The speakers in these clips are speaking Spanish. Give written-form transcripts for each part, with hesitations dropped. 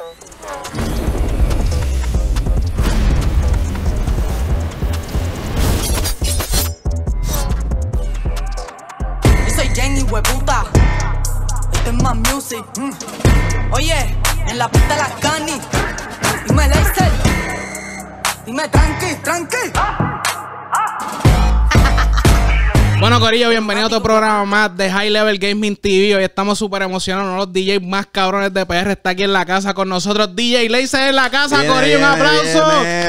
Yo soy Jenny, hueputa. Este es más music. Oye, en la pista las Cani. Dime Laser. Dime tranqui. Bueno, corillo, bienvenido a otro programa más de High Level Gaming TV. Hoy estamos súper emocionados. Uno de los DJs más cabrones de PR está aquí en la casa con nosotros. DJ Laser en la casa, corillo. Un aplauso.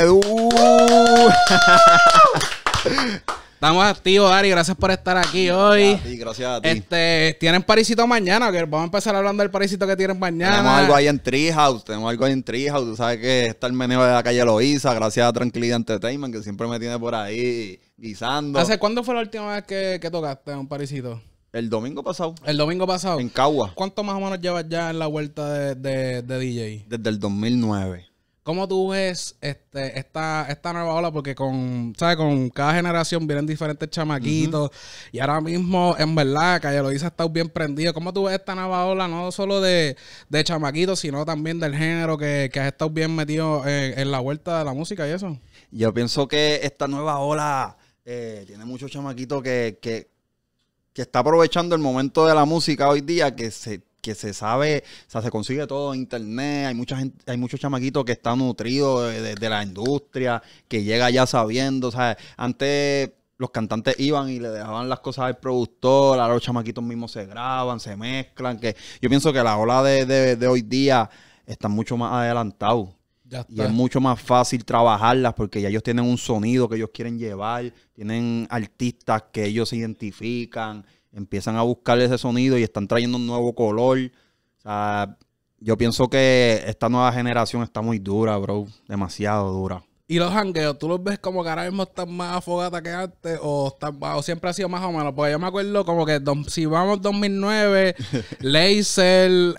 Estamos activos, Dari. Gracias por estar aquí hoy. Gracias a ti. ¿Tienen parisito mañana? Que vamos a empezar hablando del parisito que tienen mañana. Tenemos algo ahí en Treehouse. Tú sabes que está el meneo de la calle Loíza. Gracias a Tranquilidad Entertainment, que siempre me tiene por ahí guisando. ¿Hace cuándo fue la última vez que tocaste en un parisito? El domingo pasado. El domingo pasado. En Cagua. ¿Cuánto más o menos llevas ya en la vuelta de DJ? Desde el 2009. ¿Cómo tú ves esta nueva ola? Porque con cada generación vienen diferentes chamaquitos. Y ahora mismo, en verdad, Calle Loíza ha estado bien prendido. ¿Cómo tú ves esta nueva ola? No solo de chamaquitos, sino también del género que has estado bien metido en la vuelta de la música y eso. Yo pienso que esta nueva ola tiene muchos chamaquitos que está aprovechando el momento de la música hoy día, que se sabe, o sea, se consigue todo en internet. Hay mucha gente, hay muchos chamaquitos que están nutridos de la industria, que llega ya sabiendo, o sea, antes los cantantes iban y le dejaban las cosas al productor, ahora los chamaquitos mismos se graban, se mezclan, que yo pienso que la ola de hoy día está mucho más adelantados. Y es mucho más fácil trabajarlas porque ya ellos tienen un sonido que ellos quieren llevar, tienen artistas que ellos se identifican, empiezan a buscar ese sonido y están trayendo un nuevo color. O sea, yo pienso que esta nueva generación está muy dura, bro. Demasiado dura. ¿Y los jangueos? ¿Tú los ves como que ahora mismo están más afogadas que antes? ¿O siempre ha sido más o menos? Porque yo me acuerdo como que si vamos 2009, Laser,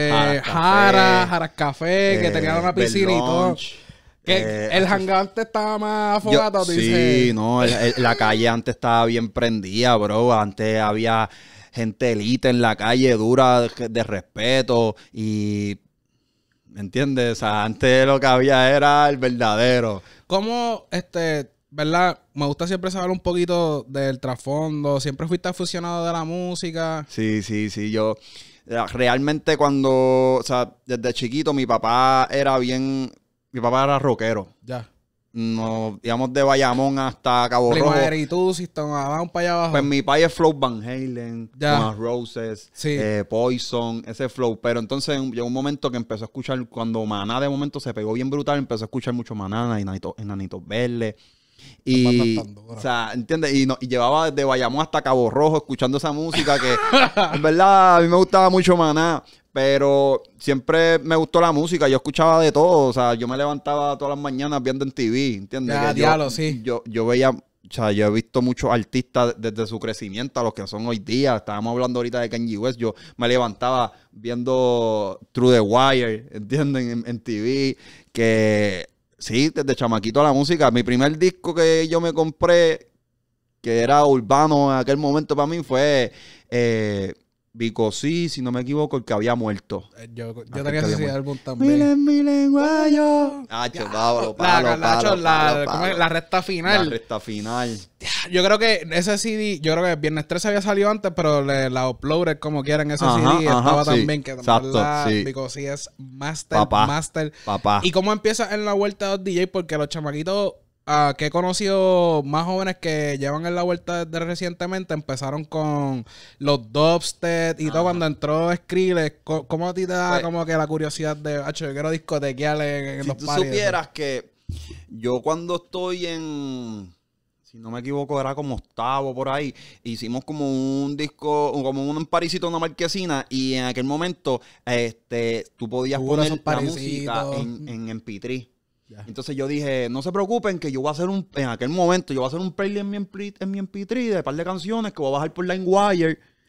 Jaras Café, que tenían una piscina y todo. Que el hangar antes estaba más afogado, ¿tú dices? Sí, no, la calle antes estaba bien prendida, bro. Antes había gente elite en la calle, dura, de respeto. Y, ¿me entiendes? O sea, antes lo que había era el verdadero. ¿Cómo, verdad? Me gusta siempre saber un poquito del trasfondo. ¿Siempre fuiste aficionado de la música? Sí. Yo, realmente cuando, o sea, desde chiquito mi papá era rockero. Ya. Nos íbamos de Bayamón hasta Cabo Rojo. Y tú, si tomaban para allá abajo. Pues mi país es Flow Van Halen, Guns Roses, sí. Poison, ese flow. Pero entonces llegó un momento que empezó a escuchar, cuando Maná de momento se pegó bien brutal, empezó a escuchar mucho Maná, Enanitos Verdes. Y, o sea, ¿entiendes? Y llevaba desde Bayamón hasta Cabo Rojo escuchando esa música que, en verdad, a mí me gustaba mucho Maná. Pero siempre me gustó la música, yo escuchaba de todo, o sea, yo me levantaba todas las mañanas viendo en TV, ¿entiendes? Sí. Yo veía, o sea, yo he visto muchos artistas desde su crecimiento a los que son hoy día. Estábamos hablando ahorita de Kanye West, yo me levantaba viendo Through the Wire, ¿entienden? En TV, que sí, desde chamaquito a la música. Mi primer disco que yo me compré, que era urbano en aquel momento para mí, fue... Because si no me equivoco, el que había muerto. Yo tenía ese álbum también. Milen, guayo. La recta final. La recta final. Yo creo que ese CD, Viernes 13 había salido antes, pero la uploaded como quieran ese CD. Estaba también que Because es master. Papá. ¿Y cómo empieza en la vuelta de los DJ? Porque los chamaquitos... que he conocido más jóvenes que llevan en la vuelta desde recientemente, empezaron con los dubstep y todo. Cuando entró Skrillex, ¿cómo a ti te da como que la curiosidad de, yo quiero discotequear en los Si tú parties? supieras que yo cuando estoy en... Si no me equivoco, era como octavo por ahí. Hicimos como un disco, como un parisito, una marquesina. Y en aquel momento, tú podías poner la música en MP3. Ya. Entonces yo dije, no se preocupen que yo voy a hacer en aquel momento, yo voy a hacer un playlist en mi MP3 de un par de canciones que voy a bajar por LimeWire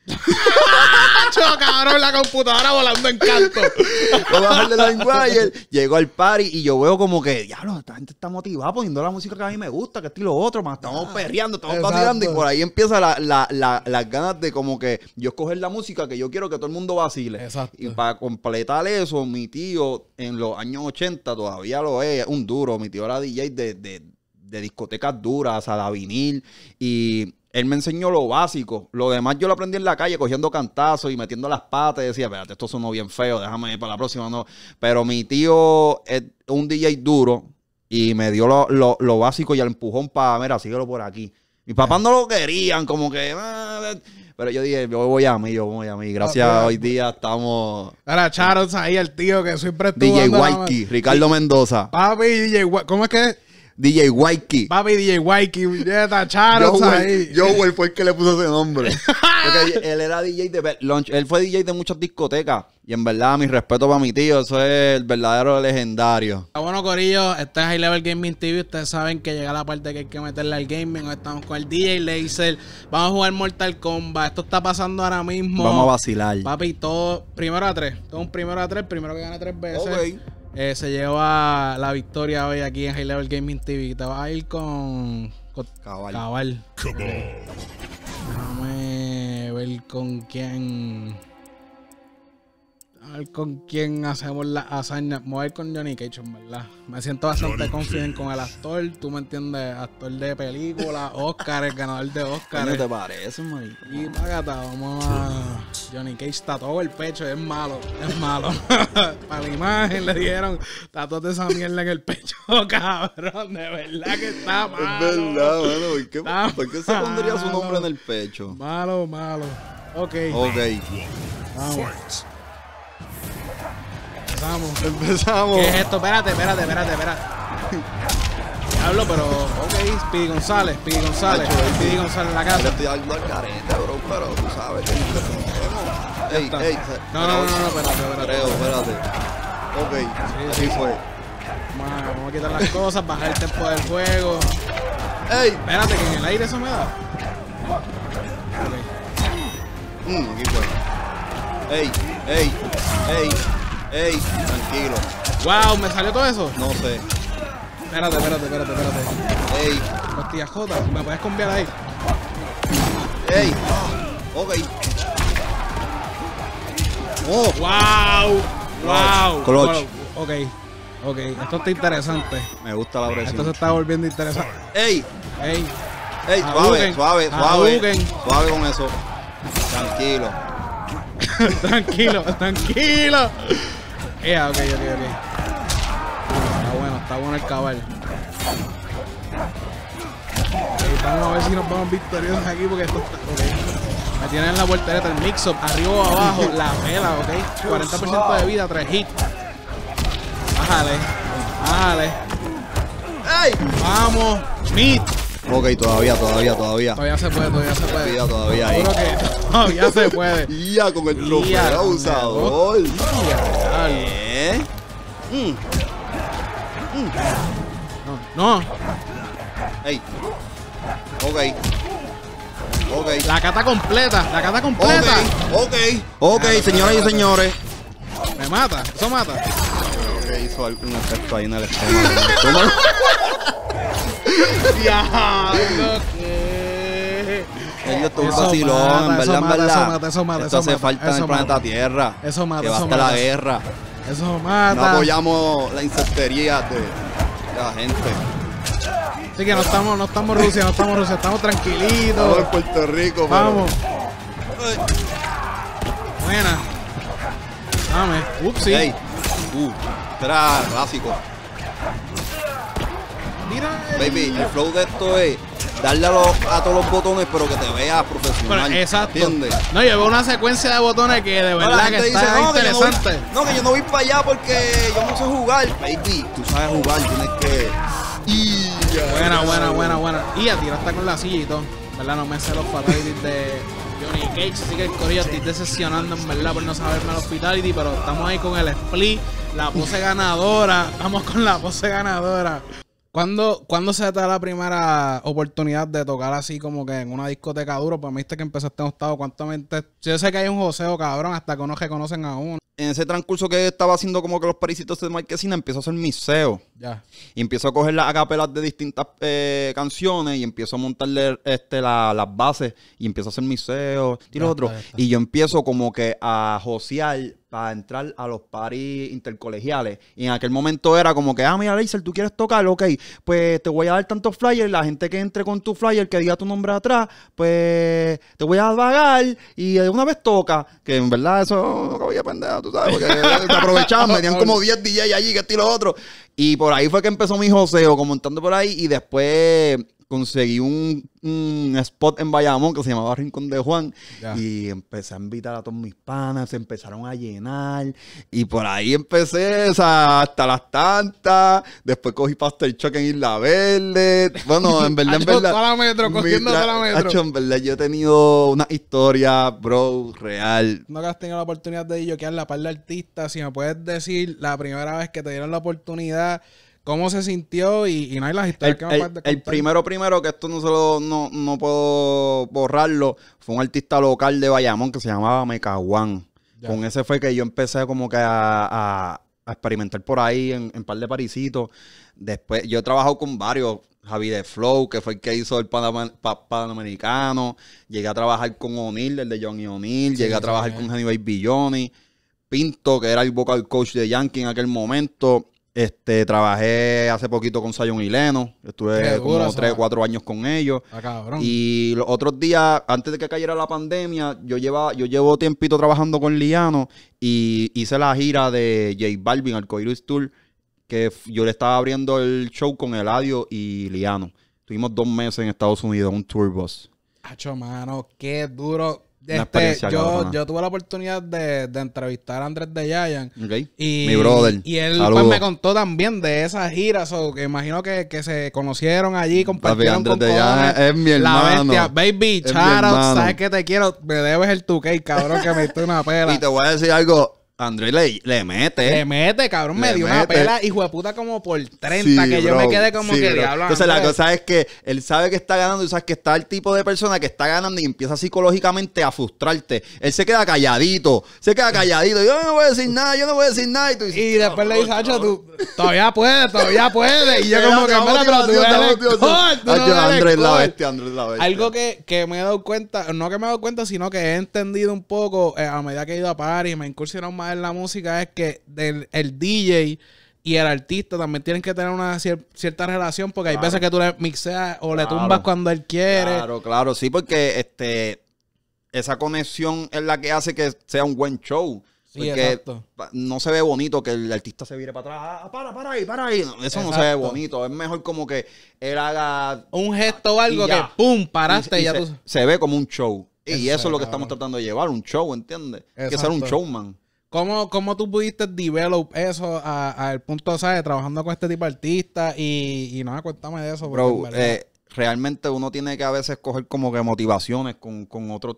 Cabrón, la computadora volando en canto. Voy a bajarle la LimeWire. Llego al party y yo veo como que, diablo, esta gente está motivada poniendo la música que a mí me gusta, que esto y lo otro, más estamos perreando, estamos vacilando. Y por ahí empieza las ganas de como que yo escoger la música que yo quiero que todo el mundo vacile. Exacto. Y para completar eso, mi tío en los años 80 todavía lo es un duro. Mi tío era DJ de discotecas duras, a la vinil. Y él me enseñó lo básico. Lo demás yo lo aprendí en la calle, cogiendo cantazos y metiendo las patas. Y decía, espérate, esto sonó bien feo, déjame ir para la próxima. No. Pero mi tío es un DJ duro y me dio lo básico y el empujón para, mira, síguelo por aquí. Mis papás no lo querían, como que... pero yo dije, yo voy a mí. Gracias a hoy día estamos... Ahora, Charles ahí, el tío que siempre estuvo... DJ Waiki, Ricardo Mendoza. Papi, DJ Waiki. ¿Cómo es que...? DJ Waiki. Papi, DJ Waiki, está Charles ahí. Joel fue el que le puso ese nombre. Porque él era DJ de Bed Lunch. Él fue DJ de muchas discotecas. Y en verdad, mi respeto para mi tío. Eso es el verdadero legendario. Bueno, corillo, este es High Level Gaming TV. Ustedes saben que llega la parte que hay que meterle al gaming. Hoy estamos con el DJ Laser. Vamos a jugar Mortal Kombat. Esto está pasando ahora mismo. Vamos a vacilar. Papi, todo primero a 3. Todo un primero a 3. Primero que gane 3 veces. Ok. Se lleva la victoria hoy aquí en High Level Gaming TV. Te vas a ir con Cabal. Déjame ver con quién. A ver con quién hacemos la hazaña. Me voy a ir con Johnny Cage, en verdad. Me siento bastante confident con el actor. Tú me entiendes, actor de película, Oscar, ganador de Oscar. ¿Qué te parece, marico? Y págata, vamos a... Johnny Cage tatuó el pecho, es malo. Para la imagen le dijeron, tatúate esa mierda en el pecho, cabrón. De verdad que está malo. Es verdad, mano. ¿Por qué se pondría su nombre en el pecho? Malo. Ok. Vamos. Empezamos. ¿Qué es esto? Espérate. Diablo, pero... Ok, Speedy González en la casa. Yo estoy dando al carete, bro, pero tú sabes que Ey. No, espérate. Espérate. Ok, así fue. Vamos a quitar las cosas, bajar el tempo del juego. Ey. Espérate, que en el aire eso me da. Aquí fue. Ey, tranquilo. Wow, ¿me salió todo eso? No sé. Espérate. Ey. Hostia Jota, ¿me puedes cambiar ahí? Ey. Ok. Oh. Wow. Clutch. Ok, esto está interesante. Me gusta la presión. Esto se está volviendo interesante. Ey, suave con eso. Tranquilo. Tranquilo. Ok. Está bueno el cabal. Vamos a ver si nos vamos victoriosos aquí porque esto está... Okay. Me tienen en la voltereta, el mix-up, arriba o abajo, la pela, ok. 40% de vida, 3 hits. Bájale. ¡Ey! Vamos, mid. Ok, todavía. Todavía se puede. Todavía ahí. Seguro que todavía se puede. Ya, con el trofeo abusador. No. Ey. Ok. La cata completa. Ok, señoras y señores. Me mata, eso mata. Hizo algún efecto ahí en el estómago. Diablo, ¿qué? Ellos todo un vacilón, en verdad. Eso hace falta en el planeta Tierra. Eso mata, que basta la guerra. Eso mata. No apoyamos la incestuería de la gente. Así que no estamos Rusia, estamos tranquilitos. Estamos en Puerto Rico, vamos. Buena. Dame. Upsi. Ey. Era clásico. Mira. Baby, el flow de esto es darle a todos los botones, pero que te veas profesional. Pero, exacto. ¿Entiendes? No, yo veo una secuencia de botones que de verdad que está dice, interesante. Que yo no voy para allá porque yo no sé jugar. Baby, tú sabes jugar, tienes que... Buena. Y a tirar hasta con la silla y todo. ¿Verdad? No me sé los fatalities de Johnny Cage. Así que el corillo estoy decepcionando en verdad por no saberme los fatality. Pero estamos ahí con el split, la pose ganadora. Vamos con la pose ganadora. ¿Cuándo se te da la primera oportunidad de tocar así como que en una discoteca duro? Pues me dijiste que empezaste en octavo. Yo sé que hay un joseo, cabrón, hasta que unos reconocen a uno. En ese transcurso que estaba haciendo como que los pericitos de Marquesina, empiezo a hacer miseo. Ya. Y empiezo a coger las acapelas de distintas canciones y empiezo a montarle las bases y empiezo a hacer miseo y lo otro. Y yo empiezo como que a josear para entrar a los paris intercolegiales. Y en aquel momento era como que, mira, Laser, ¿tú quieres tocar? Ok, pues te voy a dar tantos flyers. La gente que entre con tu flyer, que diga tu nombre atrás, pues te voy a pagar y de una vez toca. Que en verdad eso no cabía pendejo, tú sabes, porque te aprovechaban, metían como 10 DJ allí, que esto y lo otro. Y por ahí fue que empezó mi joseo, comentando por ahí, y después conseguí un spot en Bayamón que se llamaba Rincón de Juan. Ya. Y empecé a invitar a todos mis panas, se empezaron a llenar. Y por ahí empecé, o sea, hasta las tantas. Después cogí Pastel Choc en Isla Verde. Bueno, en verdad, toda la metro, cogiendo toda la metro. En verdad, yo he tenido una historia, bro, real. No que has tenido la oportunidad de yoquear la par de artistas. Si me puedes decir la primera vez que te dieron la oportunidad, ¿cómo se sintió? Y no hay las historias que me puedes contar. El primero, que esto no puedo borrarlo, fue un artista local de Bayamón que se llamaba Mecaguán. Con ese fue que yo empecé como que a experimentar por ahí en par de parisitos. Después, yo he trabajado con varios. Javi de Flow, que fue el que hizo el Panamericano. Llegué a trabajar con O'Neal, el de Johnny O'Neal. Llegué a trabajar con Henny Baby Johnny. Pinto, que era el vocal coach de Yankee en aquel momento. Trabajé hace poquito con Zion y Leno. Estuve como 3 o 4 años con ellos. Cabrón. Y los otros días, antes de que cayera la pandemia, yo llevo tiempito trabajando con Liano y hice la gira de J Balvin, Arcoiris Tour, que yo le estaba abriendo el show con Eladio y Liano. Tuvimos 2 meses en Estados Unidos, un tour bus. Hacho, mano, qué duro. Yo tuve la oportunidad de entrevistar a Andrés de Giant. Okay. Mi brother. Y él pues, me contó también de esas giras. Que imagino que se conocieron allí, compartieron Andrés de Giant es mi hermano. La bestia. Baby, shout sabes que te quiero. Me debes el 2K, cabrón, que me diste una pela. Y te voy a decir algo. Andrés le mete. Le mete, cabrón. Me dio una pela, hijo de puta, como por 30. Sí, que yo me quedé como que diablo. Entonces, la cosa es que él sabe que está ganando. Y sabes que está el tipo de persona que está ganando y empieza psicológicamente a frustrarte. Él se queda calladito. Yo no voy a decir nada, Y, tú dices, y después le dice, Hacho, tú todavía puedes. Y yo como que, mira, pero tú eres Andrés la bestia. Algo que me he dado cuenta, no que me he dado cuenta, sino que he entendido un poco a medida que he ido a París, me he incursionado más en la música, es que el DJ y el artista también tienen que tener una cierta relación, porque hay veces que tú le mixeas o le tumbas cuando él quiere. Claro, sí, porque esa conexión es la que hace que sea un buen show. Sí, porque exacto. No se ve bonito que el artista se vire para atrás. Para ahí. No, eso no se ve bonito. Es mejor como que él haga un gesto o algo que pum, paraste y ya tú. Se ve como un show. Y eso es lo que estamos tratando de llevar, un show, ¿entiendes? Hay que ser un showman. ¿Cómo tú pudiste develop eso al punto, ¿sabes? Trabajando con este tipo de artistas y nada, cuéntame de eso. Bro, realmente uno tiene que a veces coger como que motivaciones con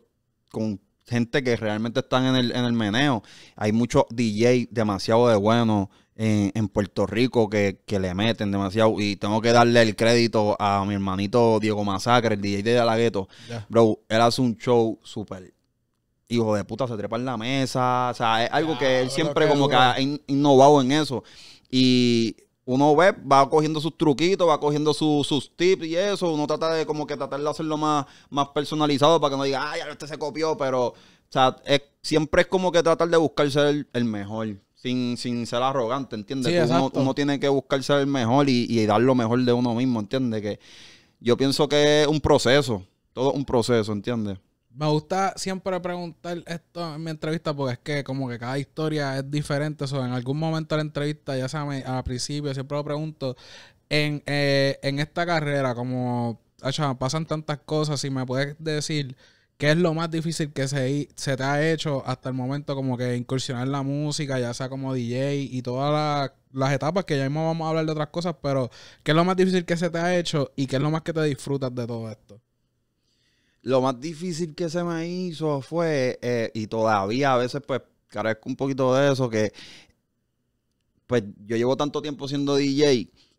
gente que realmente están en el meneo. Hay muchos DJ demasiado de buenos en Puerto Rico que le meten demasiado. Y tengo que darle el crédito a mi hermanito Diego Masacre, el DJ de La Gueto. Yeah. Bro, él hace un show súper hijo de puta, se trepa en la mesa. O sea, es algo que él siempre como que ha innovado en eso. Y uno va cogiendo sus truquitos, va cogiendo sus tips y eso. Uno trata de como que tratar de hacerlo más personalizado para que no diga, ya este se copió. Pero, o sea, siempre es como que tratar de buscar ser el mejor. Sin ser arrogante, ¿entiendes? Sí, uno tiene que buscar ser el mejor y dar lo mejor de uno mismo, ¿entiendes? Que yo pienso que es un proceso. Todo un proceso, ¿entiendes? Me gusta siempre preguntar esto en mi entrevista porque es que como que cada historia es diferente. En algún momento de la entrevista, ya sabes, al principio siempre lo pregunto, en esta carrera, como pasan tantas cosas, si me puedes decir qué es lo más difícil que se te ha hecho hasta el momento, como que incursionar en la música, ya sea como DJ y todas las etapas, que ya mismo vamos a hablar de otras cosas, pero qué es lo más difícil que se te ha hecho y qué es lo más que te disfrutas de todo esto. Lo más difícil que se me hizo fue, y todavía a veces pues carezco un poquito de eso, que pues yo llevo tanto tiempo siendo DJ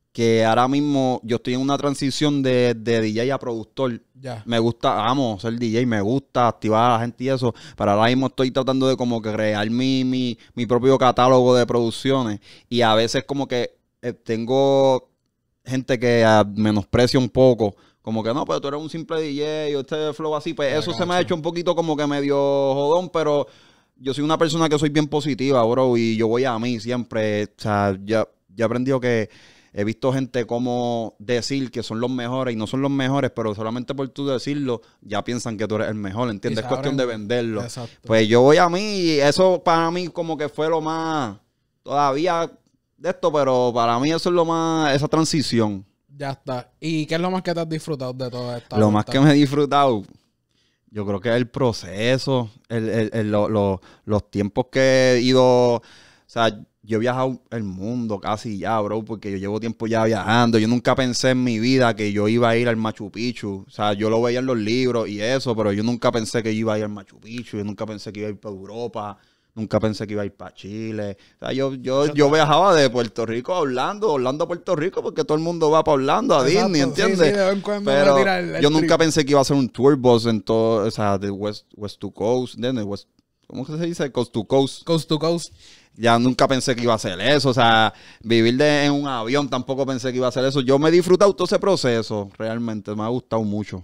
que ahora mismo yo estoy en una transición de DJ a productor. Ya. Me gusta, amo ser DJ, me gusta activar a la gente y eso, pero ahora mismo estoy tratando de como que crear mi propio catálogo de producciones y a veces como que tengo gente que menosprecia un poco, como que no, pero tú eres un simple DJ o este flow así, pues eso se me ha hecho un poquito como que medio jodón, pero yo soy una persona que soy bien positiva, bro, y yo voy a mí siempre, o sea, ya he aprendido que he visto gente como decir que son los mejores y no son los mejores, pero solamente por tú decirlo, ya piensan que tú eres el mejor, ¿entiendes? Es cuestión de venderlo. Exacto. Pues yo voy a mí y eso para mí como que fue lo más, todavía de esto, pero para mí eso es lo más, esa transición. Ya está. ¿Y qué es lo más que te has disfrutado de todo esto? Lo más que me he disfrutado, yo creo que es el proceso, los tiempos que he ido, o sea, yo he viajado el mundo casi ya, bro, porque yo llevo tiempo ya viajando. Yo nunca pensé en mi vida que yo iba a ir al Machu Picchu. O sea, yo lo veía en los libros y eso, pero yo nunca pensé que yo iba a ir al Machu Picchu. Yo nunca pensé que iba a ir para Europa. Nunca pensé que iba a ir para Chile. O sea, yo viajaba de Puerto Rico a Orlando a Puerto Rico, porque todo el mundo va para Orlando, a Exacto, Disney, ¿entiendes? Sí, de vez en cuando pero me tira el yo nunca trip. pensé que iba a ser un tour bus en todo, o sea, de West to Coast, ¿entiendes? ¿Cómo que se dice? Coast to Coast. Coast to coast. Ya nunca pensé que iba a hacer eso. O sea, vivir en un avión tampoco pensé que iba a hacer eso. Yo me he disfrutado todo ese proceso. Realmente me ha gustado mucho.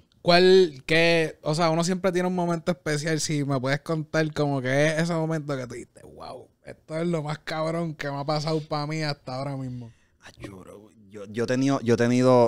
O sea, uno siempre tiene un momento especial. Si me puedes contar como que es ese momento que te dijiste, wow, esto es lo más cabrón que me ha pasado para mí hasta ahora mismo. Yo he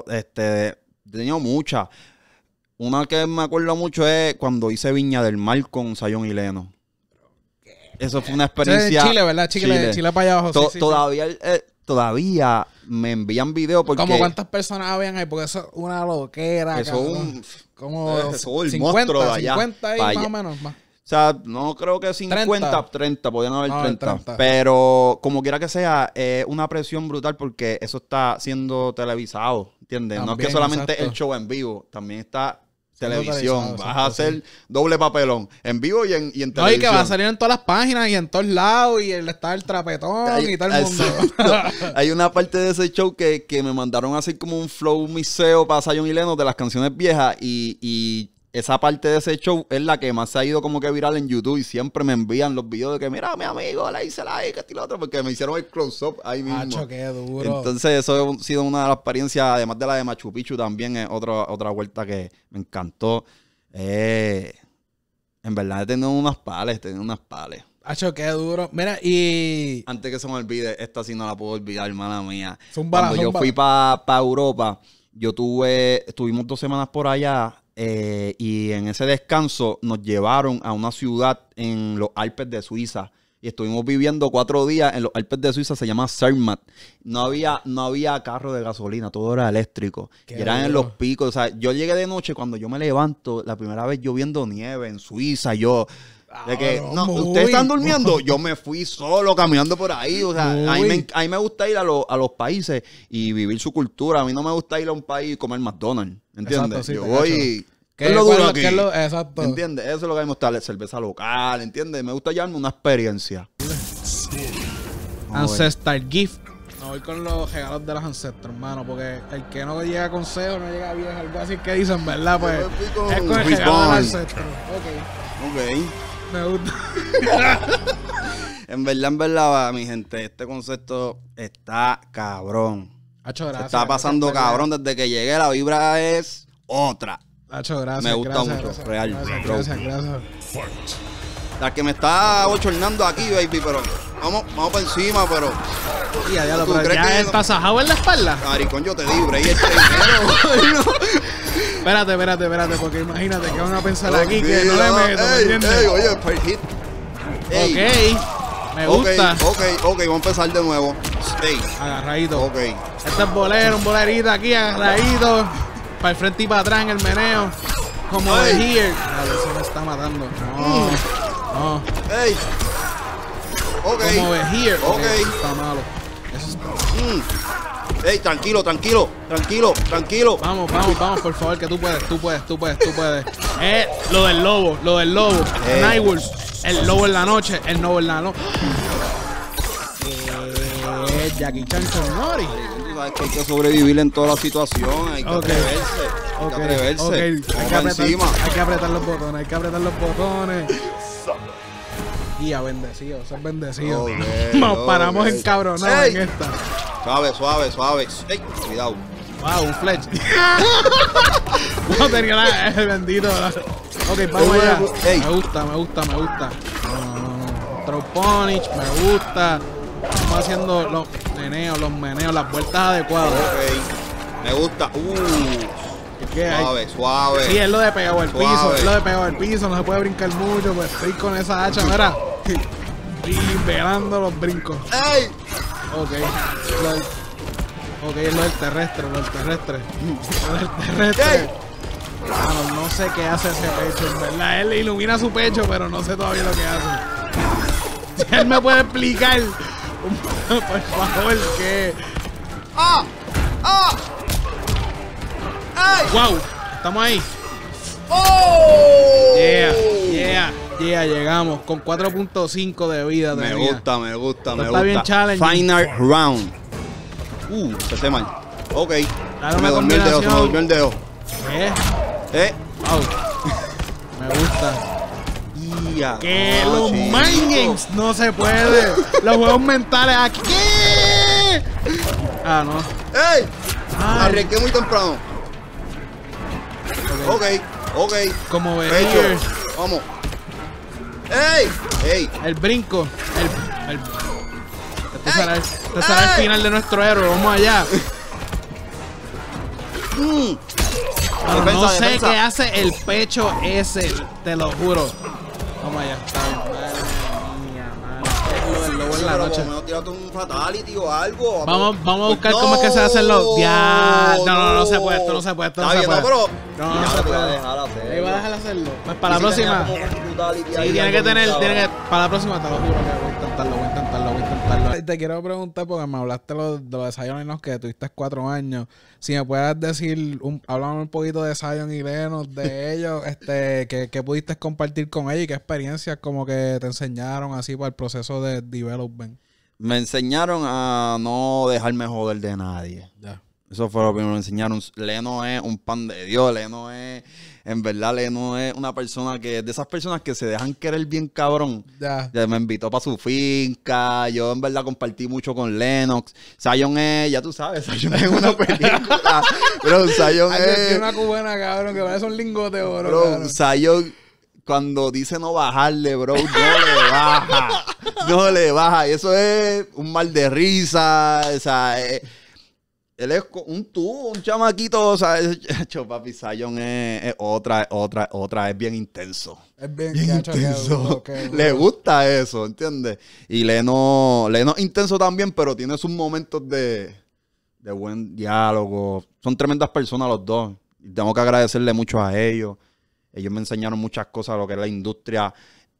tenido muchas. Una que me acuerdo mucho es cuando hice Viña del Mar con Zion y Leno. Eso fue una experiencia. Chile, ¿verdad? Chile para allá abajo. Sí. Todavía me envían videos porque... ¿Cómo cuántas personas habían ahí? Porque eso es una loquera. Eso es como el 50, monstruo de allá. 50 ahí más o menos. Más. O sea, no creo que 50, 30, podían haber 30. 30. Pero como quiera que sea, es una presión brutal porque eso está siendo televisado, ¿entiendes? No es que solamente exacto. el show en vivo, también está televisión. televisado, Vas a hacer doble papelón, en vivo y en televisión. No, y que va a salir en todas las páginas y en todos lados y está el trapetón y todo el mundo. Hay una parte de ese show que me mandaron a hacer como un flow miseo para Zion y Leno de las canciones viejas y esa parte de ese show es la que más se ha ido como que viral en YouTube y siempre me envían los videos de que mira, mi amigo, le hice like, esto y lo otro, porque me hicieron el close-up ahí mismo. Macho, qué duro. Entonces eso ha sido una de las experiencias, además de la de Machu Picchu también es otra vuelta que me encantó. En verdad he tenido unas pales. Macho, qué duro. Mira, y... Antes que se me olvide, esta sí no la puedo olvidar, hermana mía. Zúmbala, Cuando yo fui para Europa, estuvimos 2 semanas por allá. Y en ese descanso nos llevaron a una ciudad en los Alpes de Suiza y estuvimos viviendo 4 días en los Alpes de Suiza. Se llama Zermatt. No había carro de gasolina, todo era eléctrico. Y eran en los picos. O sea, yo llegué de noche, cuando yo me levanto, la primera vez yo viendo nieve en Suiza, de que, ustedes están durmiendo, yo me fui solo caminando por ahí. O sea, a mí me gusta ir a los países y vivir su cultura. A mí no me gusta ir a un país y comer McDonald's, ¿entiendes? Exacto, sí, yo voy... ¿Qué es lo duro aquí? Exacto. ¿Entiendes? Eso es lo que a mí me gusta, la cerveza local, ¿entiendes? Me gusta llevarme una experiencia. Ancestral Gift. No voy con los regalos de los ancestros, hermano, porque el que no llega a consejo no llega a viejo, algo así que dicen, ¿verdad? Pues es con el regalo del ancestro. Ok. Me gusta. En verdad, mi gente, este concepto está cabrón. Hacho, gracias. Está pasando cabrón desde que llegué, la vibra es otra. Hacho, gracias. Me gusta mucho, real. Gracias. La que me está bochornando aquí, baby, pero vamos para encima, pero... Pero ya está sajado en la espalda. Maricón, yo te di break. Espérate, porque imagínate que van a pensar aquí que no le meto, ¿me entiendes? Oye, per hit. Ok, me gusta. Ok, vamos a empezar de nuevo. Agarradito. Ok. Este es bolero, un bolerito aquí, agarradito. Para el frente y para atrás en el meneo. Como de here. Eso me está matando. No. Ey. Ok. Como de here. Ok. Está malo. Eso está. Ey, tranquilo. Vamos, por favor, que tú puedes. Lo del lobo. Nightwolf. El lobo en la noche. es Jackie Chan con Nori. Tú sabes que hay que sobrevivir en toda la situación, hay que atreverse, hay que atreverse. Hay que apretar los botones, hay que apretar los botones. Y a bendecido, ser bendecido. Nos paramos encabronados en esta. Suave. Ey, cuidado. Wow, un flash. No tenía el bendito. Ok, vamos allá. Ey. Me gusta. Throw punish, me gusta. Estamos haciendo los meneos, las vueltas adecuadas. Ok, me gusta. Suave. Sí, es lo de pegado al piso, no se puede brincar mucho, pues estoy con esa hacha, mira. Y velando los brincos. ¡Ey! Ok, es lo del terrestre. Mano, no sé qué hace ese pecho, en verdad. Él ilumina su pecho, pero no sé todavía lo que hace. Si él me puede explicar, por favor, que... ¡Wow! Estamos ahí. ¡Oh! Yeah, llegamos con 4.5 de vida. Me gusta. Está bien challenge. Final round. Empecé mal. Ok. Dale Me durmió el dedo. Wow. Me gusta. Que los mind games no se puede. Los juegos mentales aquí. No. ¡Ey! Arranqué muy temprano. Ok. Como Pecho. venir. Vamos. ¡Ey! El brinco. Este será el final de nuestro héroe. Vamos allá. No sé qué hace el pecho ese, te lo juro. Vamos allá. En la noche. Tírate un fatality o algo. Vamos a buscar cómo es que se hacen los. No se puede, esto no se puede. No se puede. No se puede. Iba a dejar hacerlo. Pues para la próxima. Sí, tiene que para la próxima te lo juro que voy a intentarlo. Te quiero preguntar, porque me hablaste de los de Zion y Lennox, que tuviste 4 años. Si me puedes decir, háblame un poquito de Zion y Lennox, de ellos, que pudiste compartir con ellos y qué experiencias como que te enseñaron así para el proceso de development. Me enseñaron a no dejarme joder de nadie. Ya. Eso fue lo primero que me enseñaron. Leno es un pan de Dios. Leno es una persona que, de esas personas que se dejan querer bien cabrón. Ya. Me invitó para su finca. Yo en verdad compartí mucho con Lennox. Zion es, ya tú sabes, Zion es una película. Pero Zion es una cubana, cabrón, que parece un lingote de oro. Bro, Zion, cuando dice no bajarle, bro, no le baja. No le baja. Y eso es un mal de risa. O sea, él es un chamaquito, o sea, papi, Zion es otra, es bien intenso. Es bien intenso. Le gusta eso, ¿entiendes? Y Leno intenso también, pero tiene sus momentos de buen diálogo. Son tremendas personas los dos. Y tengo que agradecerle mucho a ellos. Ellos me enseñaron muchas cosas de lo que es la industria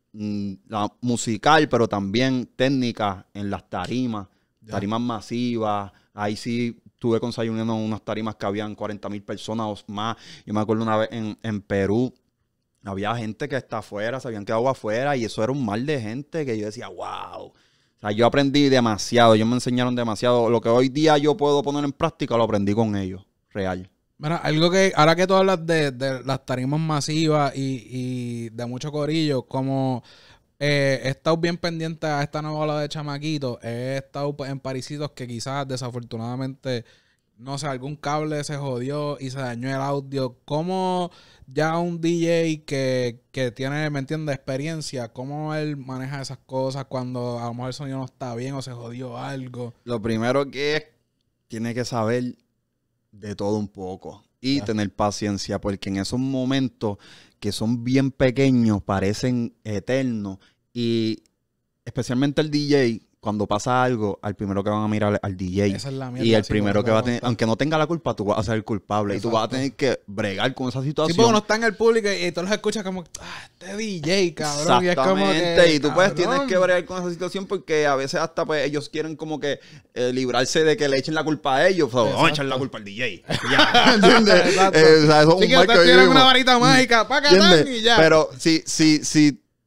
la musical, pero también técnica en las tarimas masivas. Ahí sí tuve con Zion en unas tarimas que habían 40,000 personas o más. Yo me acuerdo una vez en Perú, había gente que está afuera, se habían quedado afuera y eso era un mar de gente que yo decía, wow. O sea, yo aprendí demasiado, ellos me enseñaron demasiado. Lo que hoy día yo puedo poner en práctica lo aprendí con ellos, real. Mira, algo que, ahora que tú hablas de las tarimas masivas y de mucho corillo, como he estado bien pendiente a esta nueva ola de chamaquitos, he estado en parisitos que quizás desafortunadamente, no sé, algún cable se jodió y se dañó el audio. ¿Cómo ya un DJ que tiene, me entiendes, experiencia, cómo él maneja esas cosas cuando a lo mejor el sonido no está bien o se jodió algo? Lo primero que es, tiene que saber de todo un poco y tener paciencia, porque en esos momentos que son bien pequeños parecen eternos, y especialmente el DJ, cuando pasa algo, al primero que van a mirar al DJ. Esa es la mierda, y el primero que va a tener, aunque no tenga la culpa, tú vas a ser el culpable. Exacto. Y tú vas a tener que bregar con esa situación. Sí, porque uno está en el público y tú los escuchas como, este DJ, cabrón. Exactamente. Y es como que, y tú pues tienes que bregar con esa situación, porque a veces hasta pues ellos quieren como que librarse de que le echen la culpa a ellos. O sea, vamos a echarle la culpa al DJ. Ya, ¿entiendes? Exacto. O sea, eso es un que ustedes tienen una varita mágica, para y ya. Pero si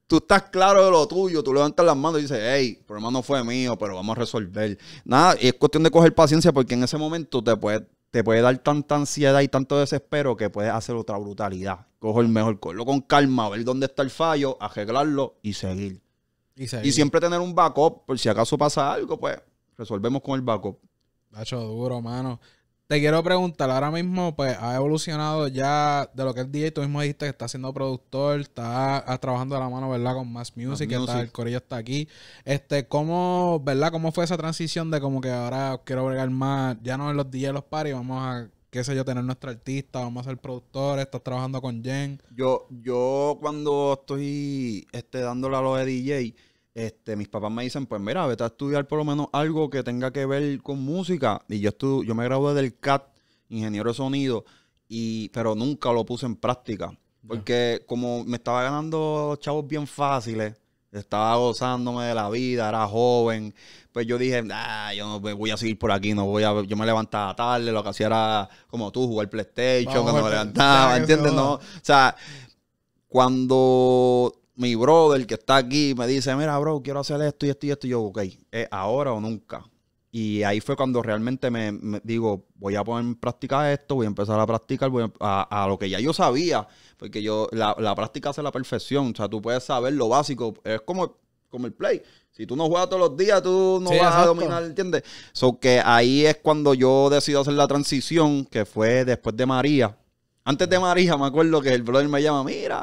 tú estás claro de lo tuyo, tú levantas las manos y dices, hey, el problema no fue mío, pero vamos a resolver. Nada, y es cuestión de coger paciencia porque en ese momento te puede dar tanta ansiedad y tanto desespero que puedes hacer otra brutalidad. Cojo el mejor, cogerlo con calma, ver dónde está el fallo, arreglarlo y seguir. Y siempre tener un backup, por si acaso pasa algo, pues resolvemos con el backup. Hacho duro, mano. Te quiero preguntar, ahora mismo, pues, ha evolucionado ya de lo que es DJ. Tú mismo dijiste que estás siendo productor, estás trabajando de la mano, ¿verdad? Con Más Music, el corillo está aquí. ¿Cómo, verdad? ¿Cómo fue esa transición de como que ahora quiero bregar más, ya no en los DJ, los parties, vamos a, qué sé yo, tener nuestro artista, vamos a ser productores, estás trabajando con Jen? Yo cuando estoy dándole a lo de DJ, mis papás me dicen, pues mira, vete a estudiar por lo menos algo que tenga que ver con música. Y yo me gradué del CAT, ingeniero de sonido, pero nunca lo puse en práctica. Porque como me estaba ganando chavos bien fáciles, estaba gozándome de la vida, era joven, pues yo dije, yo no voy a seguir por aquí, yo me levantaba tarde, lo que hacía era como tú, jugar PlayStation, cuando me levantaba, ¿entiendes? No, o sea, cuando mi brother que está aquí me dice, mira, bro, quiero hacer esto y esto y esto. Y yo, ok, ¿es ahora o nunca? Y ahí fue cuando realmente me digo, voy a poner en práctica esto, voy a empezar a practicar a lo que ya yo sabía. Porque la práctica hace la perfección. O sea, tú puedes saber lo básico. Es como el play. Si tú no juegas todos los días, tú no vas a dominar, ¿entiendes? So que ahí es cuando yo decido hacer la transición, que fue después de María. Antes de María, me acuerdo que el brother me llama, mira...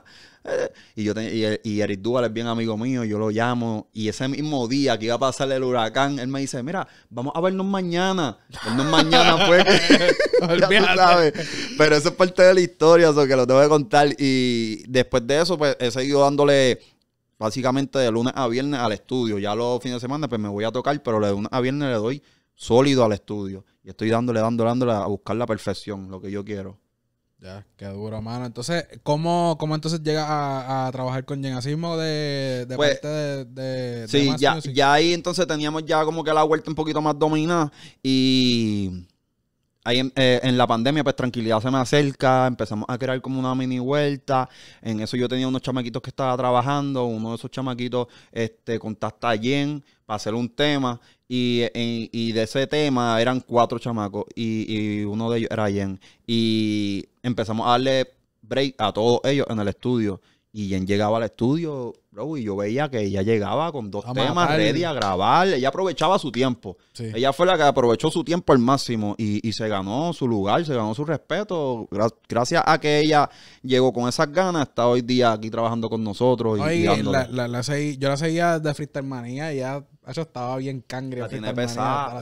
Y Eric Duval es bien amigo mío, yo lo llamo, y ese mismo día que iba a pasar el huracán, él me dice, mira, vamos a vernos mañana. Vernos mañana, pues. Ya tú sabes. Pero eso es parte de la historia, eso que lo tengo que contar. Y después de eso, pues, he seguido dándole básicamente de lunes a viernes al estudio. Ya los fines de semana, pues, me voy a tocar, pero de lunes a viernes le doy sólido al estudio. Y estoy dándole a buscar la perfección, lo que yo quiero. Ya, qué duro, mano. Entonces, ¿cómo entonces llegas a trabajar con Jen? Así mismo de pues, parte de sí, ya ahí entonces teníamos ya como que la vuelta un poquito más dominada. Y ahí en la pandemia, pues Tranquilidad se me acerca. Empezamos a crear como una mini vuelta. En eso yo tenía unos chamaquitos que estaba trabajando. Uno de esos chamaquitos contacta a Jen para hacer un tema. Y de ese tema eran 4 chamacos y uno de ellos era Jen. Y empezamos a darle break a todos ellos en el estudio. Y Jen llegaba al estudio, bro, y yo veía que ella llegaba con 2 temas ready a grabar. Ella aprovechaba su tiempo. Sí. Ella fue la que aprovechó su tiempo al máximo y se ganó su lugar, se ganó su respeto. Gracias a que ella llegó con esas ganas, está hoy día aquí trabajando con nosotros. Oye, yo la seguía de Freestyle Manía y ya eso estaba bien cangre. La tiene pesada.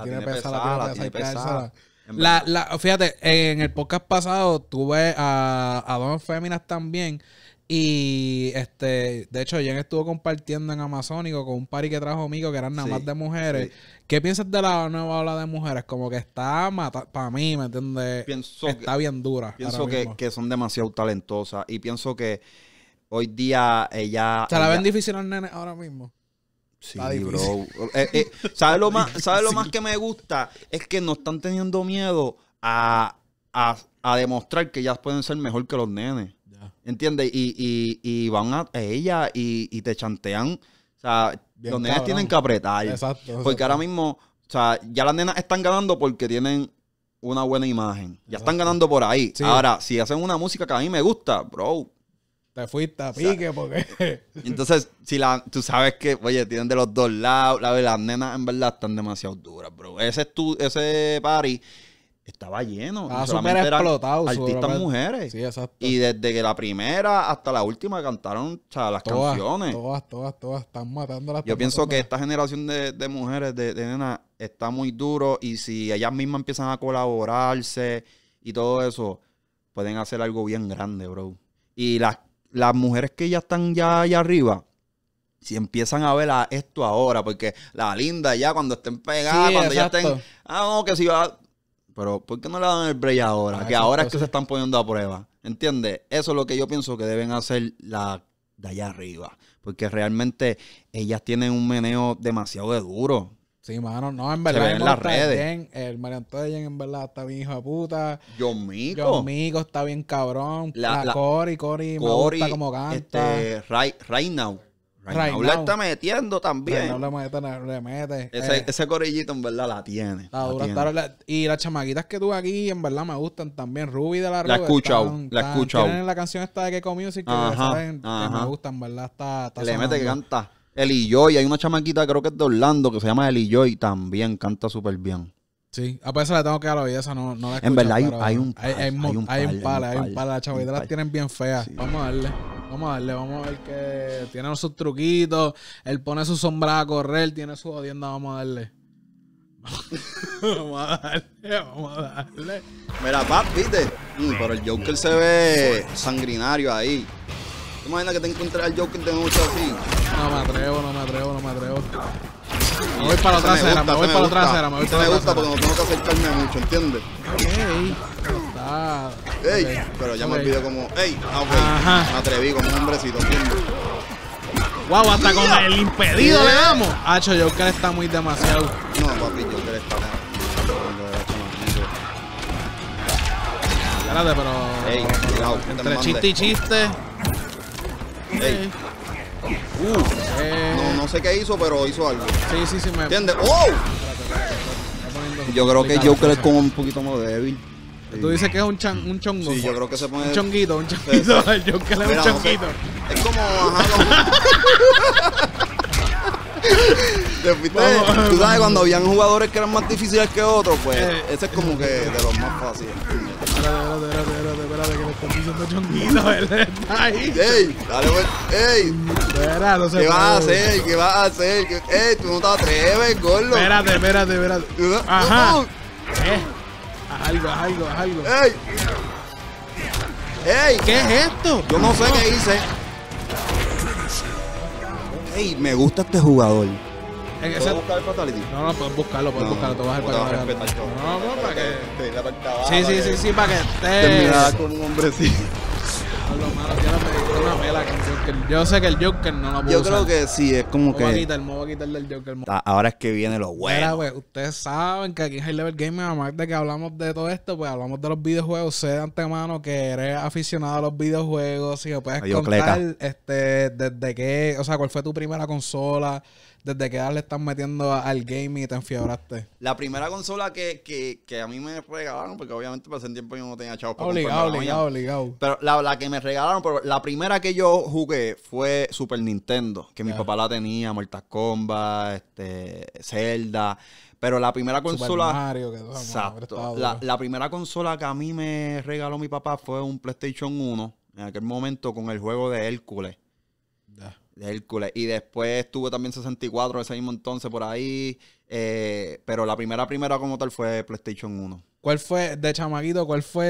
Fíjate, en el podcast pasado tuve a dos féminas también. Y de hecho, Jen estuvo compartiendo en Amazónico con un party que trajo Mico, que eran nada más de mujeres. Sí. ¿Qué piensas de la nueva ola de mujeres? Como que está para mí, ¿me entiendes? Está bien dura. Pienso que son demasiado talentosas. Y pienso que hoy día ella. ¿Se la ven difícil al nene ahora mismo? Sí, bro. ¿Sabes lo más que me gusta? Es que no están teniendo miedo a demostrar que ellas pueden ser mejor que los nenes. ¿Entiendes? Y van a ella y te chantean. O sea, bien los nenes tienen que apretar. Exacto. Porque ahora mismo, o sea, ya las nenas están ganando porque tienen una buena imagen. Ya están ganando por ahí. Sí. Ahora, si hacen una música que a mí me gusta, bro. Te fuiste a pique, porque... Entonces, tú sabes que, oye, tienen de los dos lados. Las nenas en verdad están demasiado duras, bro. Ese party estaba lleno. Súper explotado. Artistas mujeres. Sí, exacto. Y desde que la primera hasta la última cantaron, o sea, las canciones. Todas. Están matándolas. Yo pienso que esta generación de mujeres, de nenas, está muy duro. Y si ellas mismas empiezan a colaborarse y todo eso, pueden hacer algo bien grande, bro. Y las mujeres que ya están ya allá arriba, si empiezan a ver esto ahora, porque la linda ya cuando estén pegadas, cuando exacto. Ya estén... no, que si va... Pero, ¿por qué no le dan el break ahora? Que ahora es que se están poniendo a prueba. ¿Entiendes? Eso es lo que yo pienso que deben hacer las de allá arriba. Porque realmente ellas tienen un meneo demasiado de duro. Sí, mano. No, en verdad. Se ven en las redes. El Marianto de Jen, en verdad, está bien hijo de puta. John Mico está bien cabrón. La Cory me gusta como canta. Right Now. Right Now le está metiendo también. Le mete. Ese corillito en verdad la tiene. Está dura. Y las chamaquitas que tuve aquí en verdad me gustan también. Ruby de la Rue. La he escuchado. Tienen la canción esta de Keiko Music que me gustan, ¿verdad? Está le mete que canta. Eli Joy, hay una chamaquita creo que es de Orlando que se llama Eli Joy, también canta súper bien. Sí, a pesar le tengo que dar la esa no la escucho. En verdad hay un par. Las chamaquitas las tienen bien feas. Sí. Vamos a ver que tiene sus truquitos. Él pone su sombra a correr, tiene su jodienda, vamos a darle. vamos a darle. Mira, pap, ¿viste? Pero el Joker se ve sanguinario ahí. ¿Te imaginas que te encuentres al Joker de noche así? No me atrevo. Me voy para la otra acera, me gusta porque no tengo que acercarme mucho, ¿entiendes? Pero ya me olvidé como... Ajá. Me atreví como un hombrecito, ¿entiendes? Wow, hasta con el impedido le damos. Hacho, Joker está muy demasiado. No, papi, Joker está mal. Espérate, pero... cuidado, entre chiste y chiste... No sé qué hizo, pero hizo algo. Sí, me... ¿Entiendes? ¡Oh! Yo creo que Joker es como un poquito más débil. Tú dices que es un chongo. Sí, yo creo que se pone... Un chonguito. El Joker es un chonguito. Es como... Tú sabes, cuando habían jugadores que eran más difíciles que otros, pues ese es como que de los más fáciles. Espérate, que le están diciendo chonguito, él está ahí. Dale, pues, Espera, no se ¿Qué vas a hacer? Tú no te atreves, gordo. Espérate. Ajá. Haz algo. ¿Qué es esto? Yo no sé qué hice. Me gusta este jugador. ¿Puedo buscar el fatality? No, puedes buscarlo, te vas a para que... Sí, para que esté... Terminar con un hombrecito. Una pela con Joker. Yo sé que el Joker no lo puedo Yo creo que sí, es como me que... voy a quitar del Joker. Ahora es que viene lo bueno. Mira, pues, ustedes saben que aquí en High Level Gaming, además de que hablamos de todo esto, pues hablamos de los videojuegos. Sé de antemano que eres aficionado a los videojuegos. Y me puedes contar desde qué... O sea, ¿cuál fue tu primera consola? ¿Desde qué edad le estás metiendo al gaming y te enfiebraste? La primera consola que a mí me regalaron, porque obviamente para ese tiempo yo no tenía chavos para Obligado. Pero la que me regalaron, pero la primera que yo jugué fue Super Nintendo, que mi papá la tenía, Mortal Kombat, Zelda. Pero la primera consola... Super Mario, exacto. La primera consola que a mí me regaló mi papá fue un PlayStation 1, en aquel momento con el juego de Hércules. De Hércules. Y después tuve también 64 ese mismo entonces por ahí. Pero la primera como tal fue PlayStation 1. ¿Cuál fue, de chamaquito,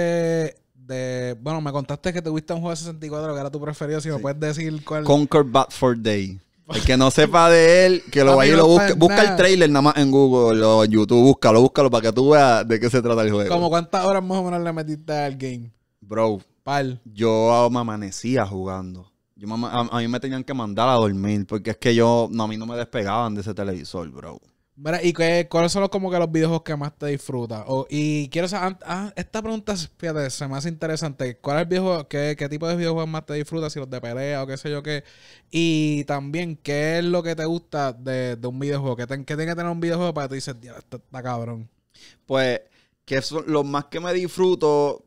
bueno, me contaste que tuviste un juego de 64 que era tu preferido. Si me puedes decir cuál... Conquer Bad Fur Day. El que no sepa de él, que lo vaya y lo busque. Busca el trailer nada más en Google o en YouTube. Búscalo para que tú veas de qué se trata el juego. ¿Cómo cuántas horas más o menos le metiste al game? Bro, yo me amanecía jugando. A mí me tenían que mandar a dormir porque es que a mí no me despegaban de ese televisor, bro. Mira, ¿y cuáles son como que los videojuegos que más te disfrutas? Y quiero saber, esta pregunta, fíjate, se me hace interesante. ¿Cuál es el videojuego, qué tipo de videojuegos más te disfrutas? Si los de pelea o qué sé yo qué. Y también, ¿qué es lo que te gusta de un videojuego? ¿Qué tiene que tener un videojuego para que tú dices, ya, está cabrón? Pues, que son los más que me disfruto...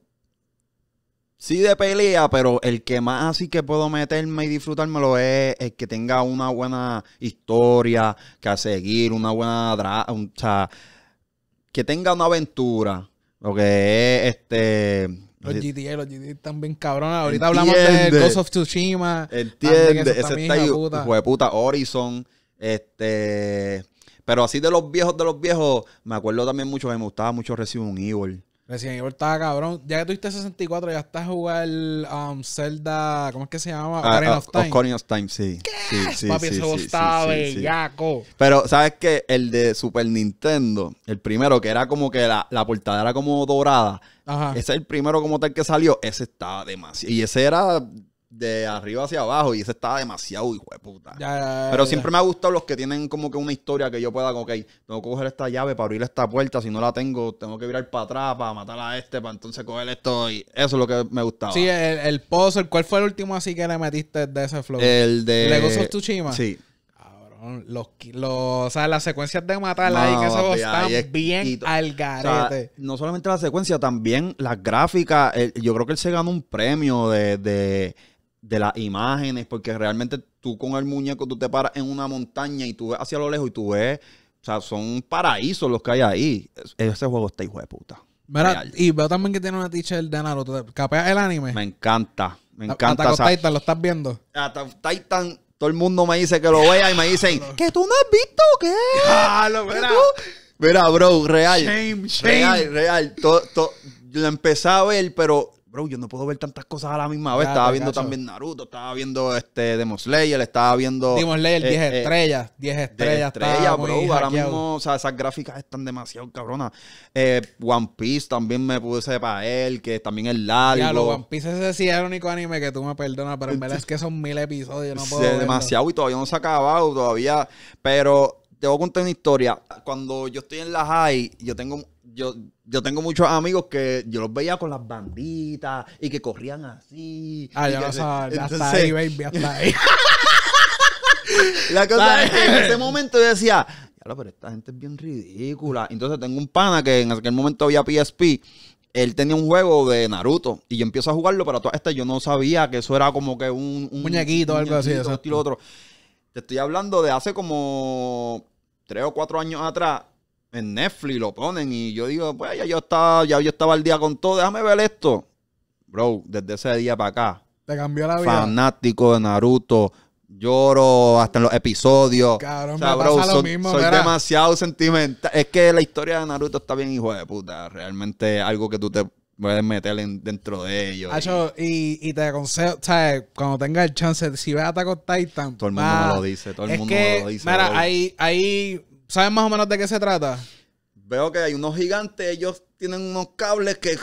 Sí de pelea, pero el que más así que puedo meterme y disfrutármelo es el que tenga una buena historia que a seguir, una buena... o sea, que tenga una aventura. Lo que es Los GTA están bien cabrones. Ahorita hablamos de Ghost of Tsushima. Entiende, ese está ahí, hijo de puta, Horizon. Pero así de los viejos, me acuerdo también mucho que me gustaba mucho Resident Evil. Resident Evil estaba cabrón. Ya que tuviste 64, ya estás a jugar Zelda, ¿cómo es que se llama? Ocarina of Time. Ocarina of Time, sí. ¿Qué? Papi, ese estaba bellaco. Pero, ¿sabes qué? El de Super Nintendo, el primero, que era como que la portada era como dorada. Ajá. Ese es el primero como tal que salió. Ese estaba demasiado. Y ese era de arriba hacia abajo y ese estaba demasiado hijo de puta. Pero siempre me ha gustado los que tienen como que una historia que yo pueda, ok, tengo que coger esta llave para abrir esta puerta, si no la tengo, tengo que virar para atrás para matar a para entonces coger esto y eso es lo que me gustaba. Sí, el puzzle, ¿cuál fue el último así que le metiste de ese flow? El de... Ghost of Tsushima. Sí. Cabrón, o sea, las secuencias de matarla ahí, que esos están bien al garete. O sea, no solamente la secuencia, también las gráficas. Yo creo que él se ganó un premio de las imágenes, porque realmente tú con el muñeco, tú te paras en una montaña y tú ves hacia lo lejos y tú ves, o sea, son paraísos los que hay ahí. Ese juego está hijo de puta. Mira, y veo también que tiene una teacher de Naruto. ¿Capeas el anime? Me encanta. Attack on Titan, ¿lo estás viendo? Attack on Titan, todo el mundo me dice que lo vea y me dicen que tú no has visto, ¿qué? Mira. Mira, bro, real. Shame. Real. Lo empecé a ver, pero... Bro, yo no puedo ver tantas cosas a la misma vez. Estaba viendo también Naruto, estaba viendo Demon Slayer, estaba viendo... Demon Slayer, 10 estrellas. 10 estrellas, bro. Ahora mismo, o sea, esas gráficas están demasiado cabronas. One Piece también me puse para él, que también es largo. Ya, One Piece ese sí es el único anime que tú me perdonas, pero en verdad es que son 1000 episodios, no puedo verlo. Demasiado y todavía no se ha acabado, todavía. Pero te voy a contar una historia. Cuando yo estoy en la high, yo tengo muchos amigos que yo los veía con las banditas y que corrían así. Ya lo sabes, hasta ahí, baby, hasta ahí. La cosa es que en ese momento yo decía, pero esta gente es bien ridícula. Entonces tengo un pana que en aquel momento había PSP. Él tenía un juego de Naruto y yo empiezo a jugarlo, pero todas estas yo no sabía que eso era como que un muñequito o algo así. Estilo otro. Te estoy hablando de hace como 3 o 4 años atrás. En Netflix lo ponen y yo digo, pues ya yo estaba al día con todo, déjame ver esto. Bro, desde ese día para acá. Te cambió la vida. Fanático de Naruto. Lloro hasta en los episodios. Cabrón, o sea, me pasa lo mismo. Soy demasiado sentimental. Es que la historia de Naruto está bien hijo de puta. Realmente algo que tú te puedes meter dentro de ellos. Y te aconsejo, ¿sabes? Cuando tengas el chance, si ves Attack on Titan. Todo el mundo me lo dice. Todo el mundo me lo dice. Mira, ahí ¿sabes más o menos de qué se trata? Veo que hay unos gigantes, ellos tienen unos cables que...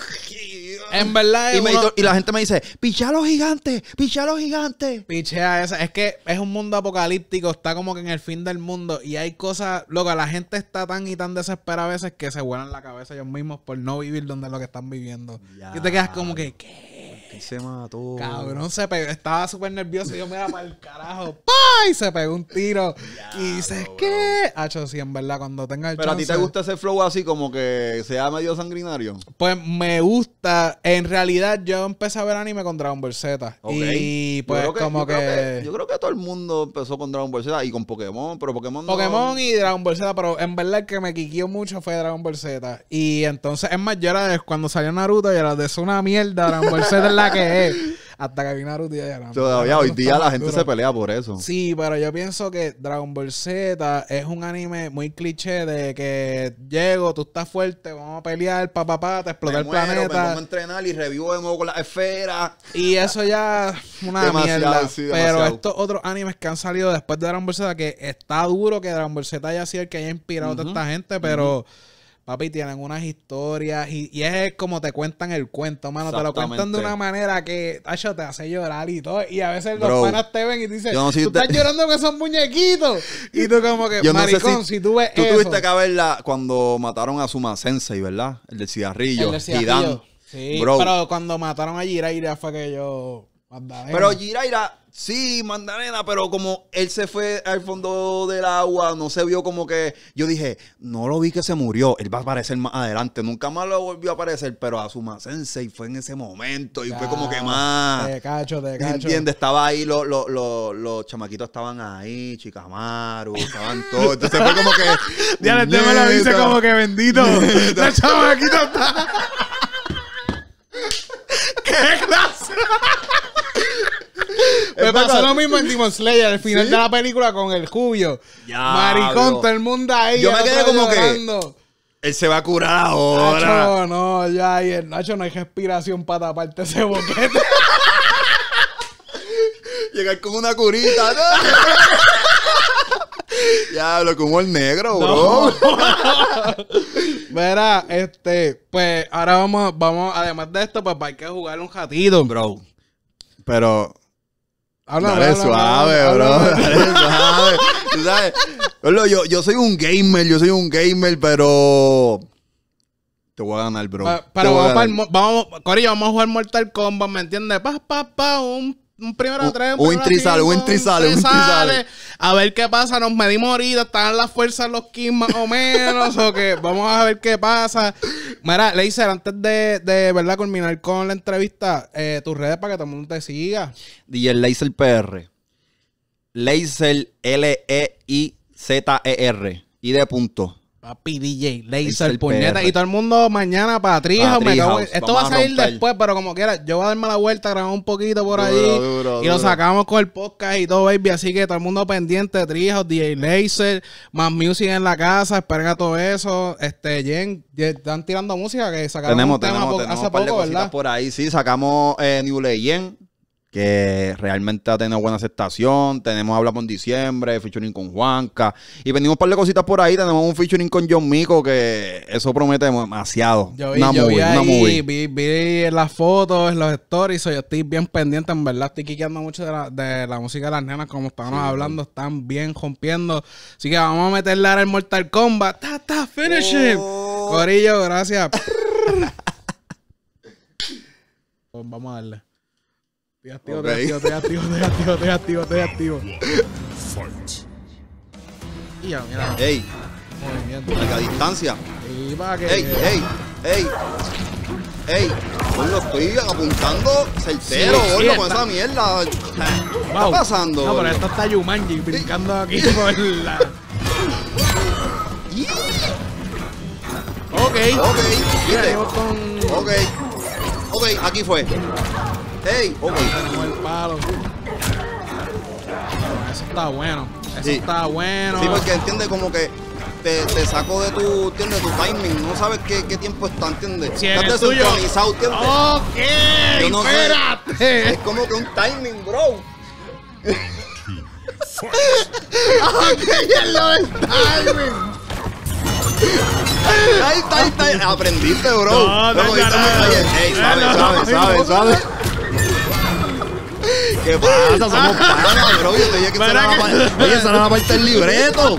En verdad y la gente me dice, picha a los gigantes, picha a los gigantes. Pichea esa. Es que es un mundo apocalíptico, está como que en el fin del mundo y hay cosas... Loco, la gente está tan y tan desesperada a veces que se vuelan la cabeza ellos mismos por no vivir donde es lo que están viviendo. Y te quedas como que, ¿qué? Se mató. Cabrón, se pegó. Estaba súper nervioso y yo me iba para el carajo. ¡Pah! Y se pegó un tiro. Y dices, ¿qué? Hacho, sí, en verdad, cuando tenga el Pero chance, a ti te gusta ese flow así como que sea medio sanguinario. Pues me gusta. En realidad, yo empecé a ver anime con Dragon Ball Z. Okay. Y pues yo creo que todo el mundo empezó con Dragon Ball Z y con Pokémon, pero Pokémon y Dragon Ball Z, pero en verdad el que me quiqueó mucho fue Dragon Ball Z. Y entonces, es más, yo era de cuando salió Naruto y era de eso una mierda. Dragon Ball Z es la que es. Hasta que vi Naruto y ya era. Todavía hoy día la gente se pelea por eso. Sí, pero yo pienso que Dragon Ball Z es un anime muy cliché de que llego, tú estás fuerte, vamos a pelear, te explota el planeta. Me pongo a entrenar y revivo de nuevo con la esfera. Y eso ya es una mierda. Sí, pero estos otros animes que han salido después de Dragon Ball Z, que está duro que Dragon Ball Z haya sido el que haya inspirado a toda esta gente, pero... Papi, tienen unas historias y es como te cuentan el cuento, mano. Te lo cuentan de una manera que, te hace llorar y todo. Y a veces los panas te ven y te dicen, tú estás llorando con esos muñequitos. Y tú como que, maricón, si tú ves eso. Tú tuviste que verla cuando mataron a Suma Sensei, ¿verdad? El del cigarrillo. Sí, bro. Pero cuando mataron a Jiraiya fue que yo... Pero Jiraiya... Sí, Mandarena, pero como él se fue al fondo del agua, no se vio como que... Yo dije, no lo vi que se murió, él va a aparecer más adelante. Nunca más lo volvió a aparecer, pero a Asuma Sensei fue en ese momento y fue como que más... Te cacho. ¿Entiendes? Estaba ahí, los chamaquitos estaban ahí, Chikamaru, estaban todos. Entonces fue como que... Ya el tema lo dice como que bendito. Los chamaquitos están... ¡Qué clase! Me pasó lo mismo en Demon Slayer, al final de la película con el Jubio. Maricón, todo el mundo ahí. Yo me quedé como llorando. Que él se va a curar ahora. Nacho, no, ya, y el Nacho no hay respiración para taparte ese boquete. Llegar con una curita, ¿no? Diablo, como el negro, bro. Verá, pues ahora vamos, además de esto, pues hay que jugar un ratito. Bro. Pero Dale suave, bro. Dale suave. ¿Tú sabes? Yo soy un gamer, pero te voy a ganar, bro. Pero Corillo, vamos a jugar Mortal Kombat, ¿me entiendes? Un primero a tres, un entry sale. A ver qué pasa, nos medimos ahorita, están las fuerzas los kills más o menos, o que vamos a ver qué pasa. Mira, Laser, antes de verdad culminar con la entrevista, tus redes para que todo el mundo te siga. DJ Laser PR. Laser Leizer. Y de punto. Papi, DJ, Laser, puñeta. Y todo el mundo mañana para Treehouse. Esto va a salir después, pero como quiera, yo voy a darme la vuelta, grabar un poquito por allí. Y lo sacamos con el podcast y todo, baby. Así que todo el mundo pendiente de Treehouse, DJ Laser, más music en la casa. Esperen a todo eso. Jen, están tirando música que sacaron un tema hace poco, ¿verdad? Por ahí, sí, sacamos New Legend, que realmente ha tenido buena aceptación. Tenemos Hablamos en diciembre, featuring con Juanca. Y venimos un par de cositas por ahí. Tenemos un featuring con John Mico, que eso promete demasiado. Yo vi las fotos, en los stories. Yo estoy bien pendiente, en verdad. Estoy quiqueando mucho de la música de las nenas, como estábamos hablando. Están bien rompiendo. Así que vamos a meterle ahora el Mortal Kombat. Finish him. Corillo, gracias. Pues vamos a darle. Estoy activo. Y ya, mira. Ey. Movimiento. A distancia. Y para que... Ey. Yo lo estoy apuntando certero, gordo, con esa mierda. ¿Qué está pasando? No, pero esto está Yumanji brincando aquí por la... Ok. ¿Viste? Ok, aquí fue. Ey, tenemos el palo. Eso está bueno. Está bueno. Sí, porque entiende como que te saco de tu timing. No sabes qué tiempo está, ¿entiendes? Sí, estás desincronizado, ¿entiendes? Ok, yo no espérate. Sé. Es como que un timing, bro. Ok, es lo del timing. Ahí está. Aprendiste, bro. No, ¿Sabes? ¿Qué pasa? Somos panas, bro. Yo te dije que esa era la parte del libreto.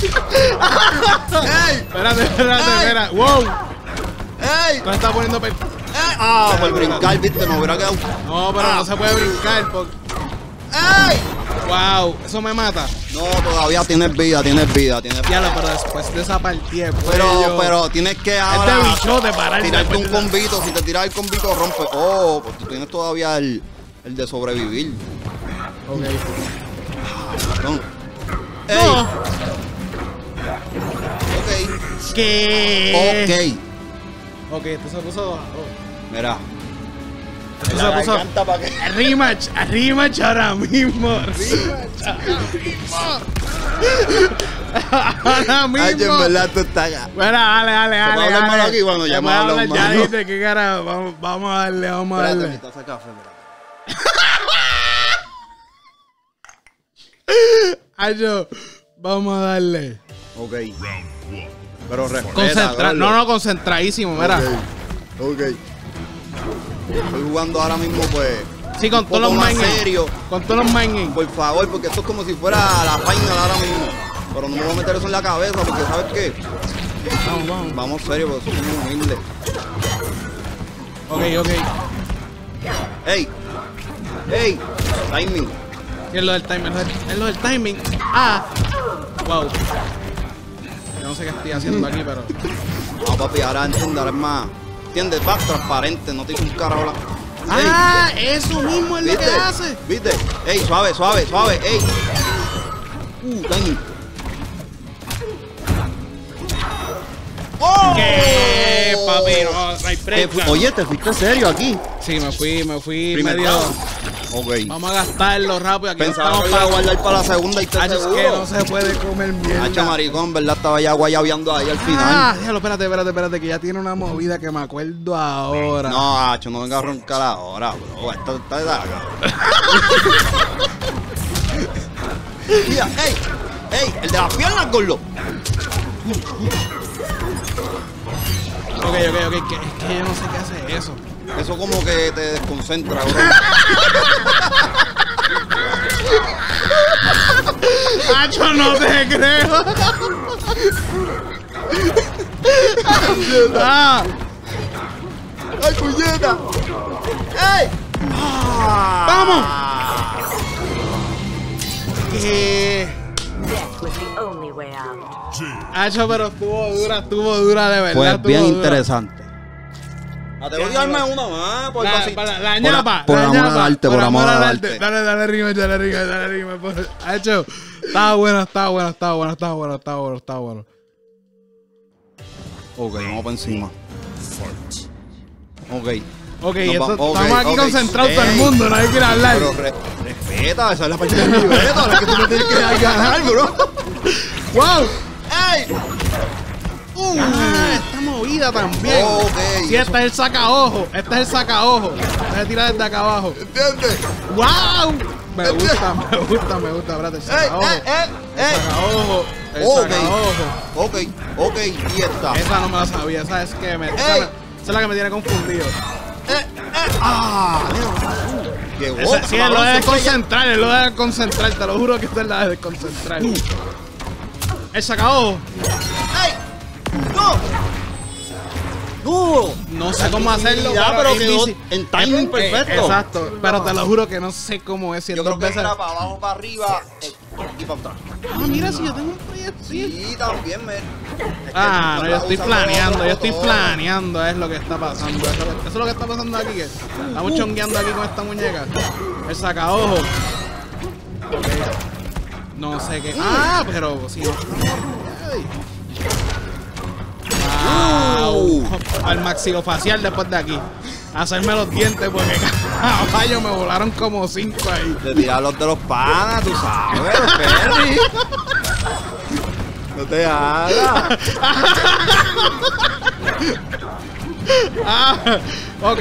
¡Ey! Espérate. ¡Wow! ¡Ey! ¿Tú estás poniendo por brincar, viste, me hubiera quedado. No, pero no se puede brincar porque... ¡Ey! ¡Wow! Eso me mata. No, todavía tienes vida. Diablo, pero después de esa partida... Pero tienes que ahora... Este bichote para tirarte un combito. Si te tiras el combito, rompe. Pues tú tienes todavía el de sobrevivir. Ok. No. No. Ok. ¿Qué? Ok, esto se puso... Mira. Esto se puso... Rematch ahora mismo. Ahora mismo. Ay, en verdad tú estás... Bueno, dale. Aquí, bueno, ya me hablamos. Ya dijiste, qué cara. Vamos a darle. Espérate, ese café, mira. Ayo, vamos a darle. Ok. Pero respeta. Concentradísimo, mira. Ok. Estoy jugando ahora mismo, pues. Sí, con todos los mining. Con todos los mining. Por favor, porque esto es como si fuera la final ahora mismo. Pero no me voy a meter eso en la cabeza, porque ¿sabes qué? Vamos. Vamos serio, porque somos humildes. Ok. Ey. Timing. ¿Qué es lo del timing? Wow. Yo no sé qué estoy haciendo aquí, pero... No, papi, ahora entiende, ahora es más... ¿Entiendes? Más transparente, no te hice un carajo. Eso mismo es lo que hace. ¿Viste? Ey, suave. Ey. Timing. ¡Oh! ¿Qué, papi? No hay break. Oye, ¿te fuiste serio aquí? Sí, me fui Primer medio... round. Ok. Vamos a gastarlo rápido. Aquí Pensaba que iba a guardar para la segunda y tercera. Es que no se puede comer mierda. Hacha maricón, ¿verdad? Estaba ya guayabeando ahí al final. Déjalo, espérate, que ya tiene una movida que me acuerdo ahora. No, Hacho, no venga a roncar ahora, bro. Esto está de acá. Mira, ey, el de las piernas, gordo. Ok, que yo no sé qué hace eso. Eso como que te desconcentra, bro. ¡Acho, no te creo! ¡Ah! ¡Ay, puñeta! ¡Ey! ¡Vamos! Death was the only way out. ¡Acho, pero estuvo dura de verdad! Pues estuvo bien dura. interesante. Atrevo a darme una más. Por La ñapa, por la amor ñapa, al arte, por amor al arte. Dale rima. Hacho, estaba bueno. Ok, vamos para encima. Ok. Ok, Nos estamos aquí ok. concentrados todo el Ey, mundo, nadie quiere hablar. Pero respeta, esa es la parte del libreto, la que tú no tienes que ganar, bro. ¡Wow! ¡Ey! Esta movida también. Ok. Sí, este es el sacaojo. Voy a tirar desde acá abajo. ¿Entiendes? ¡Wow! Me gusta, espérate, el sacaojo. El sacaojo. Ok, y está. Esa no me la sabía, esa es que esa es la que me tiene confundido. Qué Sí, es lo de desconcentrar, te lo juro que esta es la de desconcentrar. El sacaojo. ¡Ey! ¡No! No sé cómo hacerlo, Ya, pero es quedó difícil. en timing perfecto. Exacto, pero te lo juro que no sé cómo es. Yo creo que era para abajo, para arriba y para atrás. Ah, mira, si yo tengo un proyectil. Sí, también me. Ah, no, yo estoy planeando, todo. es lo que está pasando. Eso es lo que está pasando aquí, que estamos chongueando aquí con esta muñeca. El sacaojo. No sé qué. Ah, pero si no. Wow. Al maxilofacial después de aquí. Hacerme los dientes porque caballo me volaron como 5 ahí. De tirar los de los panas, tú sabes, Perry. No te hagas. Ok.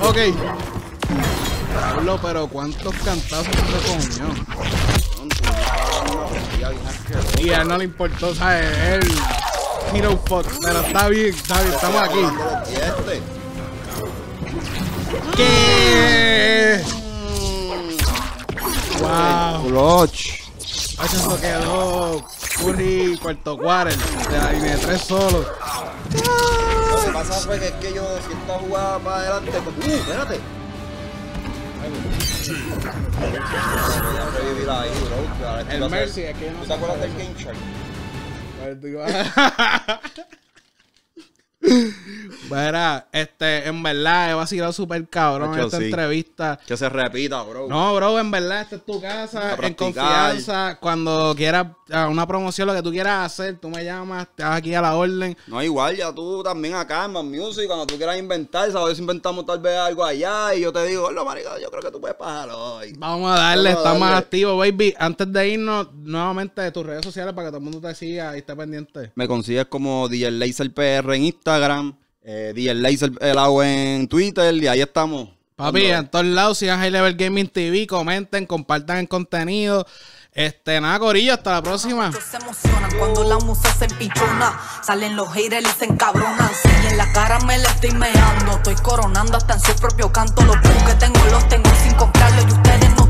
Pablo, pero ¿cuántos cantazos se comió? Y a él no le importó, ¿sabes? Él, hero fuck, pero está bien, estamos aquí. ¿Qué? Wow. Clutch. Eso quedó Curry, cuarto quarter, de la línea de 3 solos. Lo que pasa fue que es que yo si esta jugada para adelante, espérate. Voy a revivir ahí, bro. El Mercy, es que yo no ¿Tú sé te acuerdas hacer del eso. Game Shark? Verá, en verdad he vacilado súper cabrón en Nacho, esta sí. entrevista. Que se repita, bro. No, bro, en verdad, esta es tu casa, A en practicar. confianza. Cuando quieras una promoción, lo que tú quieras hacer, tú me llamas, estás aquí a la orden. No, igual, ya tú también acá en Más Music, cuando tú quieras inventar, sabes si inventamos tal vez algo allá y yo te digo, hola, marica, yo creo que tú puedes pasarlo hoy. Vamos a darle, Vamos a estamos darle. activos, baby. Antes de irnos, nuevamente de tus redes sociales para que todo el mundo te siga y esté pendiente. Me consigues como DJ Laser PR en Instagram, DJ Laser Pelao en Twitter y ahí estamos. Papi, en todos lados, sigan High Level Gaming TV, comenten, compartan el contenido. Nada, corillo, hasta la próxima. Se emocionan cuando la musa se empichona. Salen los haters y se encabronan. Si en la cara me la estoy meando, estoy coronando hasta en su propio canto. Los bus que tengo los tengo sin comprarlos y ustedes no